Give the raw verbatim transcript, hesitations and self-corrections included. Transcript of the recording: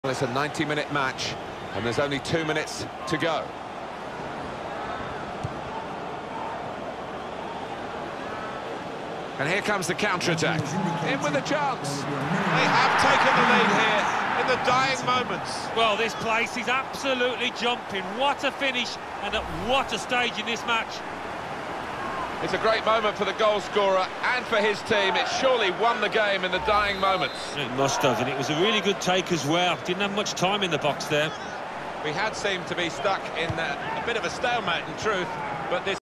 It's a ninety minute match, and there's only two minutes to go. And here comes the counter-attack. In with a chance. They have taken the lead here in the dying moments. Well, this place is absolutely jumping. What a finish, and at what a stage in this match. It's a great moment for the goal scorer and for his team. It surely won the game in the dying moments. It must have, and it was a really good take as well. Didn't have much time in the box there. We had seemed to be stuck in a, a bit of a stalemate in truth, but this